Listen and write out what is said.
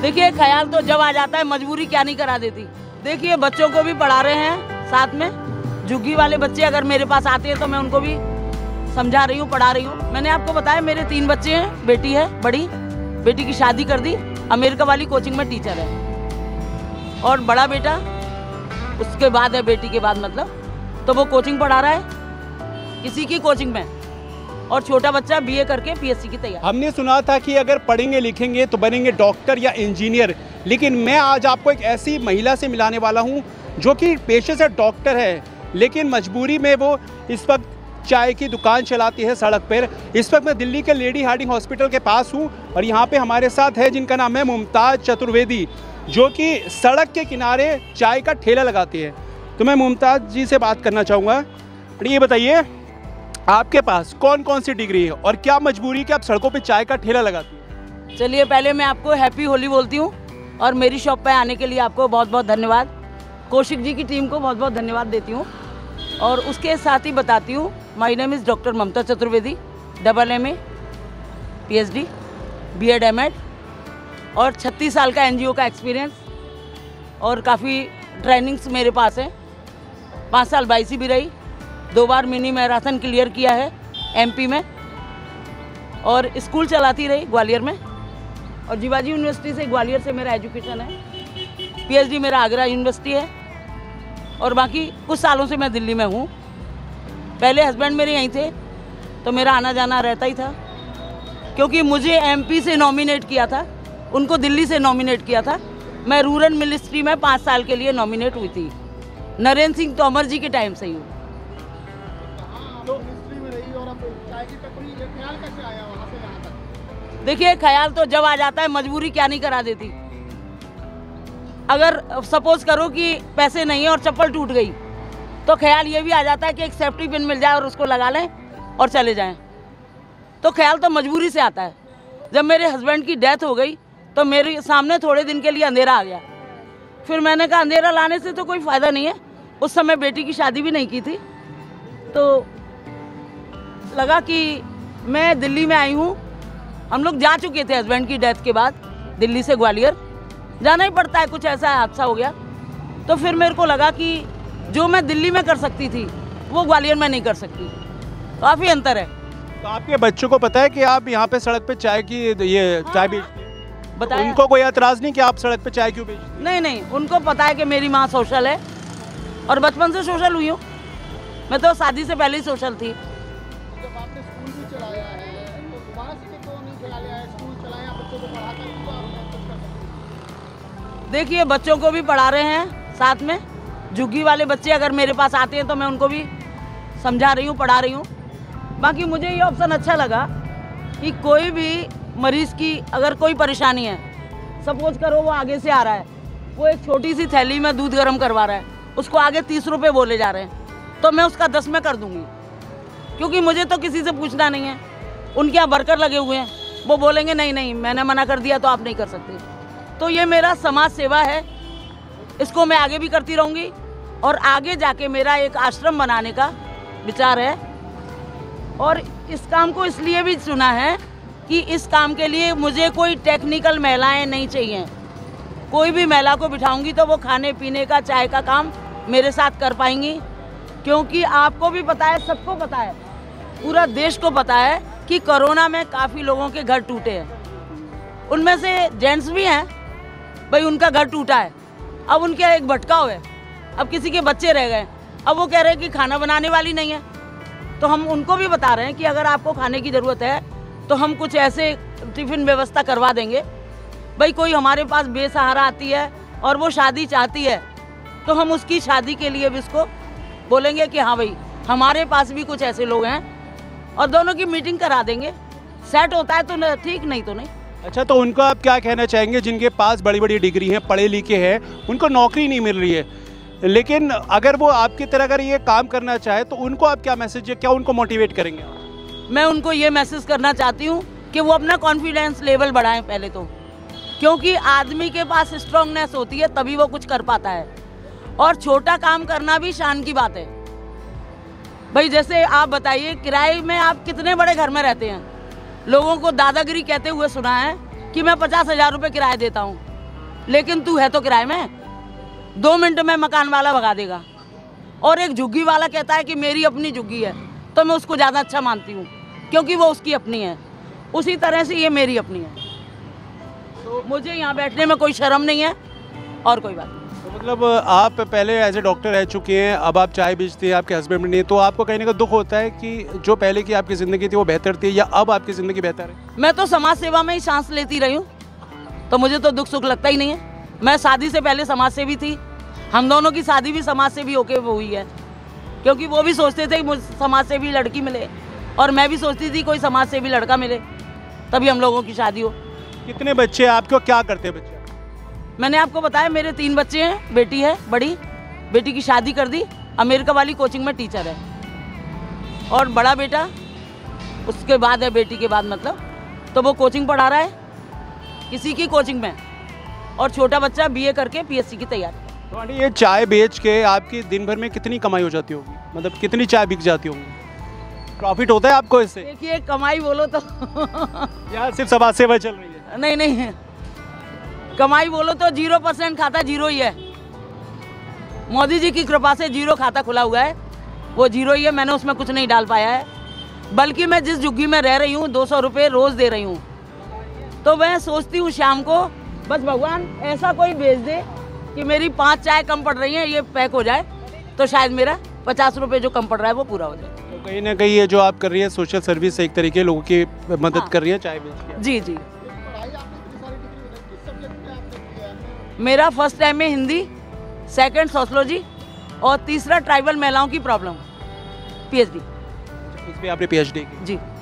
देखिए ख्याल तो जब आ जाता है, मजबूरी क्या नहीं करा देती। देखिए बच्चों को भी पढ़ा रहे हैं साथ में, झुग्गी वाले बच्चे अगर मेरे पास आते हैं तो मैं उनको भी समझा रही हूँ, पढ़ा रही हूँ। मैंने आपको बताया मेरे 3 बच्चे हैं, बेटी है बड़ी, बेटी की शादी कर दी, अमेरिका वाली कोचिंग में टीचर है, और बड़ा बेटा उसके बाद है, बेटी के बाद मतलब, तो वो कोचिंग पढ़ा रहा है किसी की कोचिंग में, और छोटा बच्चा बीए करके पीएससी की तैयारी। हमने सुना था कि अगर पढ़ेंगे लिखेंगे तो बनेंगे डॉक्टर या इंजीनियर, लेकिन मैं आज आपको एक ऐसी महिला से मिलाने वाला हूं जो कि पेशे से डॉक्टर है, लेकिन मजबूरी में वो इस वक्त चाय की दुकान चलाती है सड़क पर। इस वक्त मैं दिल्ली के लेडी हार्डिंग हॉस्पिटल के पास हूं और यहाँ पे हमारे साथ है जिनका नाम है मुमताज़ चतुर्वेदी, जो कि सड़क के किनारे चाय का ठेला लगाती है। तो मैं मुमताज़ जी से बात करना चाहूँगा। ये बताइए आपके पास कौन कौन सी डिग्री है और क्या मजबूरी कि आप सड़कों पे चाय का ठेला लगाती हैं? चलिए पहले मैं आपको हैप्पी होली बोलती हूँ, और मेरी शॉप पे आने के लिए आपको बहुत बहुत धन्यवाद। कौशिक जी की टीम को बहुत बहुत धन्यवाद देती हूँ, और उसके साथ ही बताती हूँ my name is doctor Mamta Chaturvedi, MA PhD B.Ed M.Ed, और 36 साल का NGO का एक्सपीरियंस, और काफ़ी ट्रेनिंग्स मेरे पास है। 5 साल 22 भी रही, 2 बार मिनी मैराथन क्लियर किया है MP में, और स्कूल चलाती रही ग्वालियर में, और जीवाजी यूनिवर्सिटी से, ग्वालियर से मेरा एजुकेशन है। PhD मेरा आगरा यूनिवर्सिटी है, और बाकी कुछ सालों से मैं दिल्ली में हूँ। पहले हस्बैंड मेरे यहीं थे तो मेरा आना जाना रहता ही था, क्योंकि मुझे MP से नॉमिनेट किया था, उनको दिल्ली से नॉमिनेट किया था। मैं रूरल मिनिस्ट्री में 5 साल के लिए नॉमिनेट हुई थी, नरेंद्र सिंह तोमर जी के टाइम से ही। देखिए ख्याल तो जब आ जाता है, मजबूरी क्या नहीं करा देती। अगर सपोज करो कि पैसे नहीं है और चप्पल टूट गई, तो ख्याल ये भी आ जाता है कि एक सेफ्टी पिन मिल जाए और उसको लगा लें और चले जाएं। तो ख्याल तो मजबूरी से आता है। जब मेरे हस्बैंड की डेथ हो गई तो मेरे सामने थोड़े दिन के लिए अंधेरा आ गया। फिर मैंने कहा अंधेरा लाने से तो कोई फ़ायदा नहीं है। उस समय बेटी की शादी भी नहीं की थी, तो लगा कि मैं दिल्ली में आई हूँ। हम लोग जा चुके थे हस्बैंड की डेथ के बाद, दिल्ली से ग्वालियर जाना ही पड़ता है, कुछ ऐसा हादसा हो गया। तो फिर मेरे को लगा कि जो मैं दिल्ली में कर सकती थी वो ग्वालियर में नहीं कर सकती, काफ़ी अंतर है। तो आपके बच्चों को पता है कि आप यहाँ पे सड़क पे चाय की ये चाय बेचती हैं? बताया उनको कोई एतराज़ नहीं कि आप सड़क पे चाय क्यों बेचती? नहीं, उनको पता है कि मेरी माँ सोशल है, और बचपन से सोशल हुई हूँ। मैं तो शादी से पहले ही सोशल थी। जब आपने स्कूल भी चलाया है तो दोबारा से क्यों नहीं चलाया है? स्कूल चलाया, बच्चों को पढ़ाकर भी तो आप कुछ कर सकते हैं। देखिए बच्चों को भी पढ़ा रहे हैं साथ में, झुग्गी वाले बच्चे अगर मेरे पास आते हैं तो मैं उनको भी समझा रही हूँ, पढ़ा रही हूँ। बाकी मुझे ये ऑप्शन अच्छा लगा कि कोई भी मरीज़ की अगर कोई परेशानी है, सपोज करो वो आगे से आ रहा है, वो एक छोटी सी थैली में दूध गर्म करवा रहा है, उसको आगे 30 रुपये बोले जा रहे हैं, तो मैं उसका 10 में कर दूँगी, क्योंकि मुझे तो किसी से पूछना नहीं है। उनके यहाँ वर्कर लगे हुए हैं, वो बोलेंगे नहीं मैंने मना कर दिया तो आप नहीं कर सकते। तो ये मेरा समाज सेवा है, इसको मैं आगे भी करती रहूँगी, और आगे जाके मेरा एक आश्रम बनाने का विचार है। और इस काम को इसलिए भी चुना है कि इस काम के लिए मुझे कोई टेक्निकल महिलाएं नहीं चाहिए। कोई भी महिला को बिठाऊंगी तो वो खाने पीने का, चाय का काम मेरे साथ कर पाएंगी, क्योंकि आपको भी पता है, सबको पता है, पूरा देश को पता है कि कोरोना में काफ़ी लोगों के घर टूटे हैं। उनमें से जेंट्स भी हैं, भाई उनका घर टूटा है, अब उनके एक भटकाव है, अब किसी के बच्चे रह गए, अब वो कह रहे हैं कि खाना बनाने वाली नहीं है। तो हम उनको भी बता रहे हैं कि अगर आपको खाने की ज़रूरत है तो हम कुछ ऐसे टिफ़िन व्यवस्था करवा देंगे। भाई कोई हमारे पास बेसहारा आती है और वो शादी चाहती है, तो हम उसकी शादी के लिए भी उसको बोलेंगे कि हाँ भाई हमारे पास भी कुछ ऐसे लोग हैं, और दोनों की मीटिंग करा देंगे। सेट होता है तो ठीक, नहीं तो नहीं। अच्छा, तो उनको आप क्या कहना चाहेंगे जिनके पास बड़ी बड़ी डिग्री हैं, पढ़े लिखे हैं, उनको नौकरी नहीं मिल रही है, लेकिन अगर वो आपकी तरह अगर ये काम करना चाहे तो उनको आप क्या मैसेज, क्या उनको मोटिवेट करेंगे? मैं उनको ये मैसेज करना चाहती हूँ कि वो अपना कॉन्फिडेंस लेवल बढ़ाएं पहले तो, क्योंकि आदमी के पास स्ट्रांगनेस होती है तभी वो कुछ कर पाता है, और छोटा काम करना भी शान की बात है। भाई जैसे आप बताइए, किराए में आप कितने बड़े घर में रहते हैं, लोगों को दादागिरी कहते हुए सुना है कि मैं 50,000 रुपये किराया देता हूँ, लेकिन तू है तो किराए में, 2 मिनट में मकान वाला भगा देगा। और एक झुग्गी वाला कहता है कि मेरी अपनी झुग्गी है, तो मैं उसको ज़्यादा अच्छा मानती हूँ क्योंकि वो उसकी अपनी है। उसी तरह से ये मेरी अपनी है, तो मुझे यहाँ बैठने में कोई शर्म नहीं है और कोई बात नहीं। तो मतलब आप पहले एज ए डॉक्टर रह चुके हैं, अब आप चाय बेचती हैं, आपके हस्बैंड नहीं, तो आपको कहीं ना कहीं दुख होता है कि जो पहले की आपकी ज़िंदगी थी वो बेहतर थी या अब आपकी ज़िंदगी बेहतर है? मैं तो समाज सेवा में ही सांस लेती रही हूँ, तो मुझे तो दुख सुख लगता ही नहीं है। मैं शादी से पहले समाज सेवी थी, हम दोनों की शादी भी समाज सेवी होके हुई है, क्योंकि वो भी सोचते थे कि मुझे समाज सेवी लड़की मिले और मैं भी सोचती थी कोई समाज सेवी लड़का मिले तभी हम लोगों की शादी हो। कितने बच्चे हैं आपके और क्या करते हैं बच्चे? मैंने आपको बताया मेरे 3 बच्चे हैं, बेटी है बड़ी, बेटी की शादी कर दी, अमेरिका वाली कोचिंग में टीचर है, और बड़ा बेटा उसके बाद है, बेटी के बाद मतलब, तो वो कोचिंग पढ़ा रहा है किसी की कोचिंग में, और छोटा बच्चा बीए करके पीएससी की तैयारी। तो आंटी ये चाय बेच के आपकी दिन भर में कितनी कमाई हो जाती होगी, मतलब कितनी चाय बिक जाती होगी? प्रॉफिट होता है आपको इससे? देखिए कमाई बोलो तो या सिर्फ समाज सेवा चल रही है? नहीं, कमाई बोलो तो 0% खाता जीरो ही है। मोदी जी की कृपा से 0 खाता खुला हुआ है, वो 0 ही है, मैंने उसमें कुछ नहीं डाल पाया है। बल्कि मैं जिस झुग्गी में रह रही हूँ 200 रुपये रोज़ दे रही हूँ, तो मैं सोचती हूँ शाम को बस भगवान ऐसा कोई भेज दे कि मेरी 5 चाय कम पड़ रही हैं ये पैक हो जाए, तो शायद मेरा 50 रुपये जो कम पड़ रहा है वो पूरा हो जाए। तो कहीं ना कहीं ये जो आप कर रही है सोशल सर्विस, एक तरीके लोगों की मदद हाँ। कर रही है चाय बेच के। जी। पढ़ाई आपने इतनी सारी डिग्री बताई, किस सब्जेक्ट में आपने किया है? मेरा फर्स्ट टाइम में हिंदी, सेकंड सोशलॉजी और तीसरा ट्राइबल महिलाओं की प्रॉब्लम, PhD। इस पे आपने PhD की? जी।